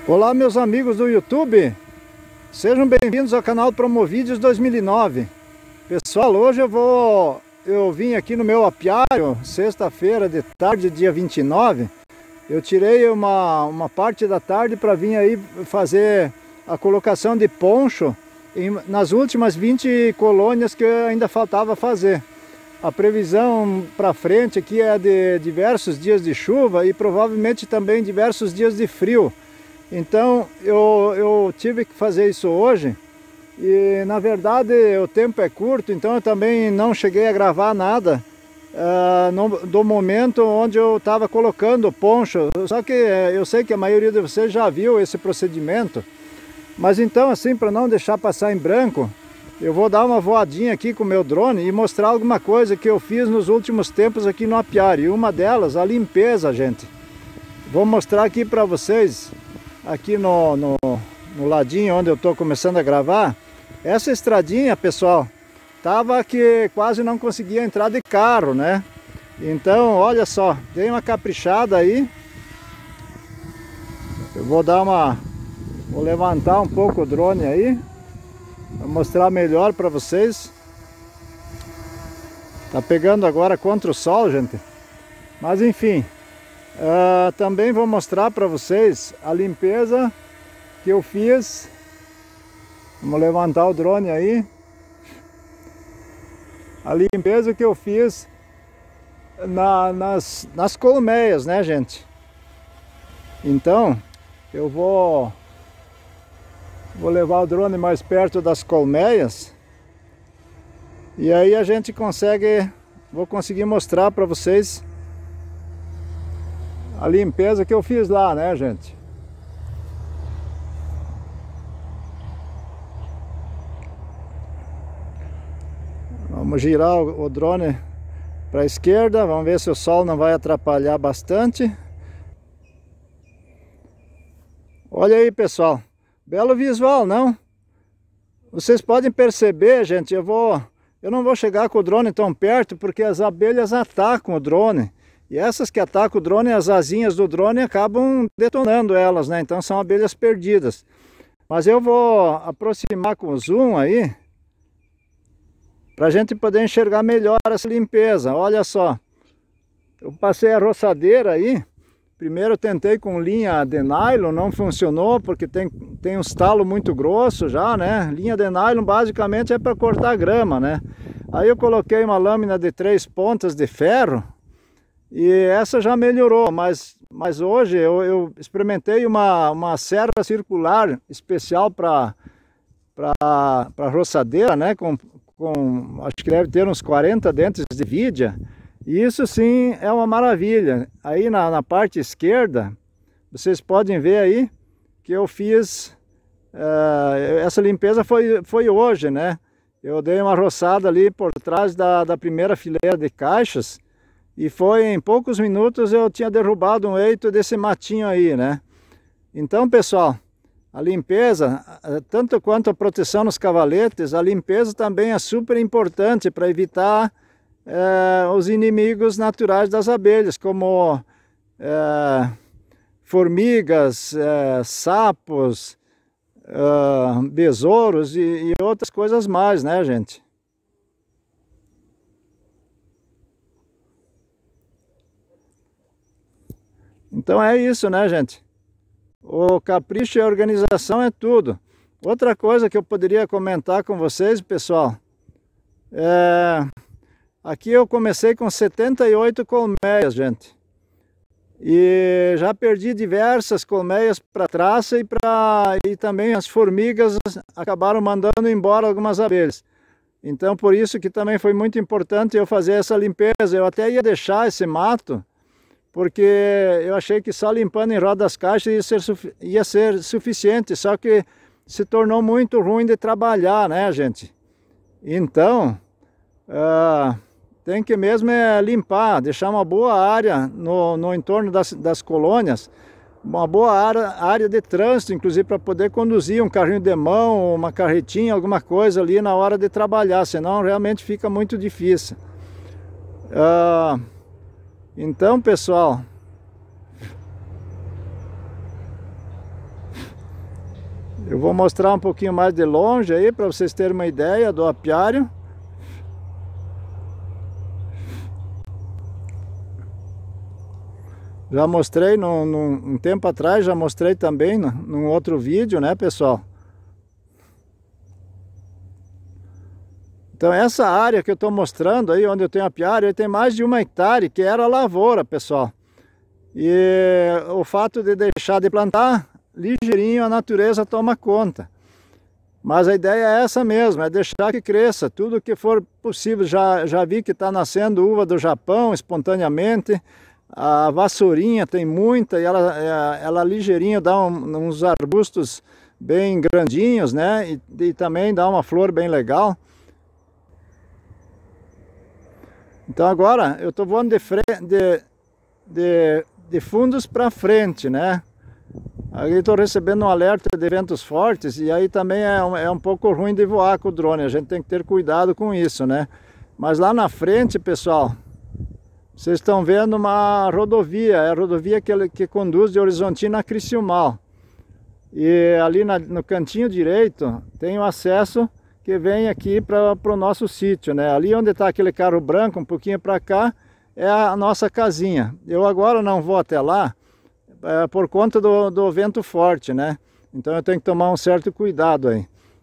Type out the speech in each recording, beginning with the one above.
Olá, meus amigos do YouTube, sejam bem-vindos ao canal Promovídeos 2009. Pessoal, hoje eu vim aqui no meu apiário, sexta-feira de tarde, dia 29. Eu tirei uma parte da tarde para vir aí fazer a colocação de poncho nas últimas 20 colônias que ainda faltava fazer. A previsão para frente aqui é de diversos dias de chuva e provavelmente também diversos dias de frio. Então eu tive que fazer isso hoje e na verdade o tempo é curto, então eu também não cheguei a gravar nada do momento onde eu estava colocando o poncho. Só que eu sei que a maioria de vocês já viu esse procedimento, mas então assim, para não deixar passar em branco, eu vou dar uma voadinha aqui com o meu drone e mostrar alguma coisa que eu fiz nos últimos tempos aqui no apiário. E uma delas, a limpeza, gente. Vou mostrar aqui para vocês, aqui no ladinho onde eu estou começando a gravar. Essa estradinha, pessoal, tava que quase não conseguia entrar de carro, né? Então, olha só, dei uma caprichada aí. Eu vou levantar um pouco o drone aí, para mostrar melhor para vocês. Tá pegando agora contra o sol, gente. Mas enfim, também vou mostrar para vocês a limpeza que eu fiz. Vamos levantar o drone aí. A limpeza que eu fiz nas colmeias, né, gente? Então, eu vou levar o drone mais perto das colmeias e aí a gente vou conseguir mostrar para vocês a limpeza que eu fiz lá, né, gente? Vamos girar o drone para a esquerda, vamos ver se o sol não vai atrapalhar bastante. Olha aí, pessoal. Belo visual, não? Vocês podem perceber, gente, eu não vou chegar com o drone tão perto porque as abelhas atacam o drone. E essas que atacam o drone, as asinhas do drone acabam detonando elas, né? Então são abelhas perdidas. Mas eu vou aproximar com o zoom aí, para a gente poder enxergar melhor essa limpeza. Olha só, eu passei a roçadeira aí. Primeiro eu tentei com linha de nylon, não funcionou porque tem um estalo muito grosso já, né? Linha de nylon basicamente é para cortar grama, né? Aí eu coloquei uma lâmina de 3 pontas de ferro e essa já melhorou, mas hoje eu experimentei uma serra circular especial para roçadeira, né? Acho que deve ter uns 40 dentes de vidia. E isso sim é uma maravilha. Aí na parte esquerda, vocês podem ver aí que eu fiz, essa limpeza foi hoje, né? Eu dei uma roçada ali por trás da primeira fileira de caixas e em poucos minutos eu tinha derrubado um eito desse matinho aí, né? Então, pessoal, a limpeza, tanto quanto a proteção nos cavaletes, a limpeza também é super importante para evitar os inimigos naturais das abelhas, como formigas, sapos, besouros e outras coisas mais, né, gente? Então é isso, né, gente? O capricho e a organização é tudo. Outra coisa que eu poderia comentar com vocês, pessoal, aqui eu comecei com 78 colmeias, gente. E já perdi diversas colmeias para traça e também as formigas acabaram mandando embora algumas abelhas. Então por isso que também foi muito importante eu fazer essa limpeza. Eu até ia deixar esse mato, porque eu achei que só limpando em roda das caixas ia ser suficiente, só que se tornou muito ruim de trabalhar, né, gente? Então tem que mesmo limpar, deixar uma boa área no entorno das colônias, uma boa área de trânsito, inclusive para poder conduzir um carrinho de mão, uma carretinha, alguma coisa ali na hora de trabalhar, senão realmente fica muito difícil. Então, pessoal, Eu vou mostrar um pouquinho mais de longe aí para vocês terem uma ideia do apiário. Já mostrei um tempo atrás, já mostrei também num outro vídeo, né, pessoal? Então essa área que eu estou mostrando aí, onde eu tenho apiário, tem mais de 1 hectare, que era lavoura, pessoal. E o fato de deixar de plantar, ligeirinho a natureza toma conta. Mas a ideia é essa mesmo, é deixar que cresça, tudo que for possível. Já vi que está nascendo uva do Japão espontaneamente. A vassourinha tem muita e ela ligeirinho dá uns arbustos bem grandinhos, né? E também dá uma flor bem legal. Então agora eu estou voando de fundos para frente, né? Aí estou recebendo um alerta de ventos fortes e aí também é um pouco ruim de voar com o drone. A gente tem que ter cuidado com isso, né? Mas lá na frente, pessoal, vocês estão vendo uma rodovia. É a rodovia que conduz de Horizontina a Criciúmal. E ali no cantinho direito tem o acesso que vem aqui para o nosso sítio, né? Ali onde está aquele carro branco, um pouquinho para cá, é a nossa casinha. Eu agora não vou até lá por conta do vento forte, né? Então eu tenho que tomar um certo cuidado aí.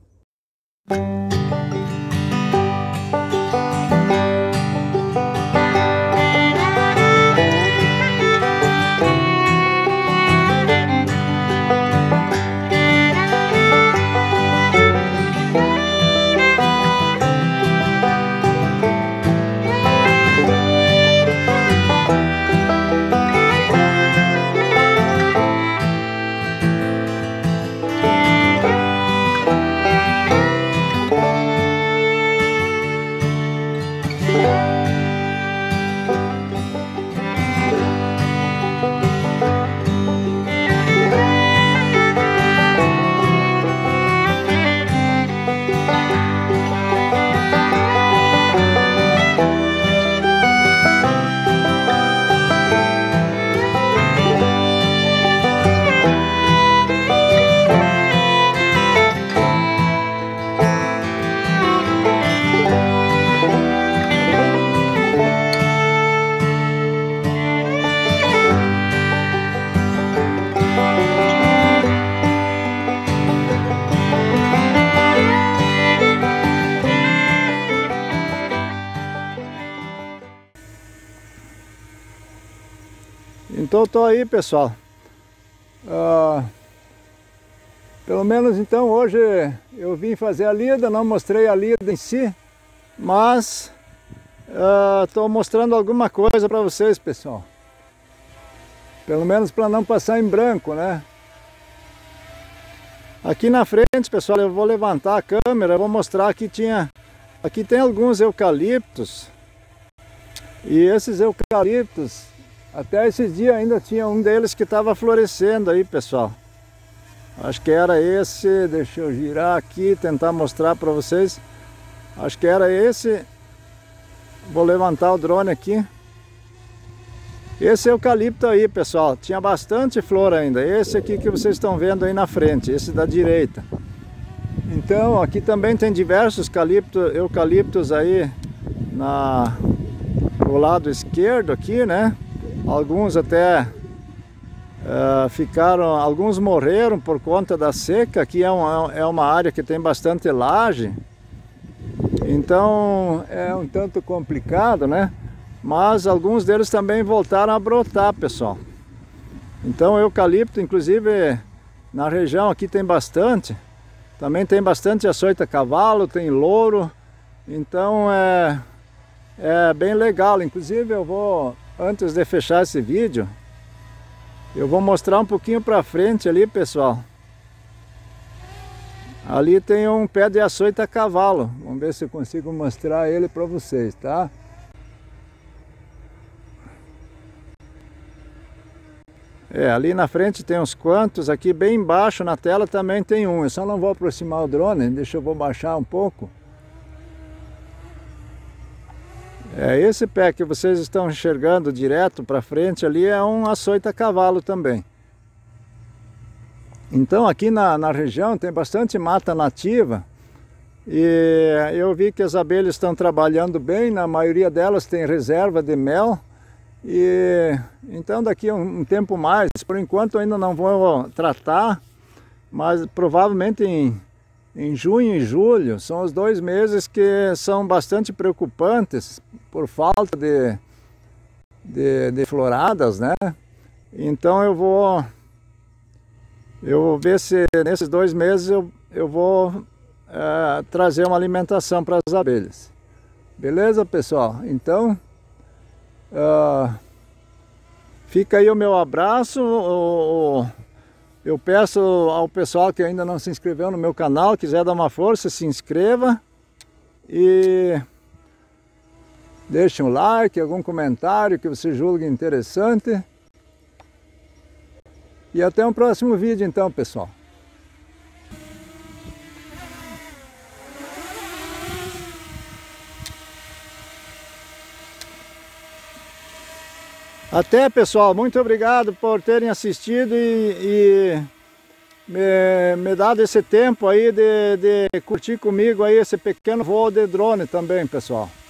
Então estou aí, pessoal. Pelo menos então hoje eu vim fazer a lida, não mostrei a lida em si, mas estou mostrando alguma coisa para vocês, pessoal. Pelo menos para não passar em branco, né? Aqui na frente, pessoal, eu vou levantar a câmera, eu vou mostrar que aqui tem alguns eucaliptos. E esses eucaliptos, até esses dias ainda tinha um deles que estava florescendo aí, pessoal. Acho que era esse, deixa eu girar aqui, tentar mostrar para vocês. Acho que era esse. Vou levantar o drone aqui. Esse eucalipto aí, pessoal, tinha bastante flor ainda. Esse aqui que vocês estão vendo aí na frente, esse da direita. Então, aqui também tem diversos eucaliptos aí do lado esquerdo aqui, né? Alguns até alguns morreram por conta da seca. Aqui é uma área que tem bastante laje, então é um tanto complicado, né? Mas alguns deles também voltaram a brotar, pessoal. Então eucalipto, inclusive na região aqui tem bastante. Também tem bastante açoita-cavalo, tem louro. Então é bem legal. Inclusive eu vou, antes de fechar esse vídeo, eu vou mostrar um pouquinho para frente ali, pessoal. Ali tem um pé de açoita-cavalo. Vamos ver se eu consigo mostrar ele para vocês, tá? Ali na frente tem uns quantos. Aqui bem embaixo na tela também tem um. Eu só não vou aproximar o drone, vou baixar um pouco. Esse pé que vocês estão enxergando direto para frente ali é um açoita-cavalo também. Então aqui na região tem bastante mata nativa e eu vi que as abelhas estão trabalhando bem, na maioria delas tem reserva de mel. E então daqui a um tempo mais, por enquanto ainda não vou tratar, mas provavelmente em junho e julho são os 2 meses que são bastante preocupantes por falta de floradas, né? Então eu vou ver se nesses 2 meses eu vou trazer uma alimentação para as abelhas. Beleza, pessoal? Então fica aí o meu abraço. Eu peço ao pessoal que ainda não se inscreveu no meu canal, quiser dar uma força, se inscreva e deixe um like, algum comentário que você julgue interessante. E até um próximo vídeo então, pessoal. Até, pessoal, muito obrigado por terem assistido e me dado esse tempo aí de curtir comigo aí esse pequeno voo de drone também, pessoal.